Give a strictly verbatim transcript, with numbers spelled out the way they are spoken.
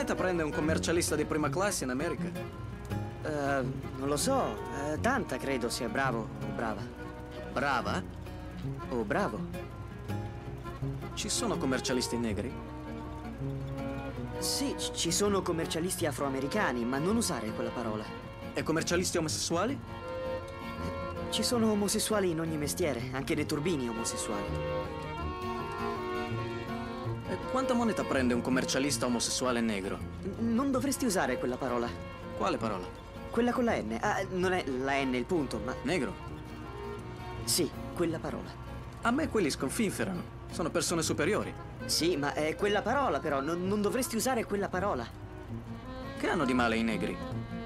moneta prende un commercialista di prima classe in America? Uh, non lo so, uh, tanta credo sia bravo o brava. Brava? O bravo. Ci sono commercialisti negri? Sì, ci sono commercialisti afroamericani, ma non usare quella parola. E commercialisti omosessuali? Ci sono omosessuali in ogni mestiere, anche nei turbini omosessuali. E quanta moneta prende un commercialista omosessuale negro? N- non dovresti usare quella parola. Quale parola? Quella con la N. Ah, non è la N il punto, ma... Negro? Sì, quella parola. A me quelli sconfinferano. Sono persone superiori. Sì, ma è quella parola però, non, non dovresti usare quella parola. Che hanno di male i negri?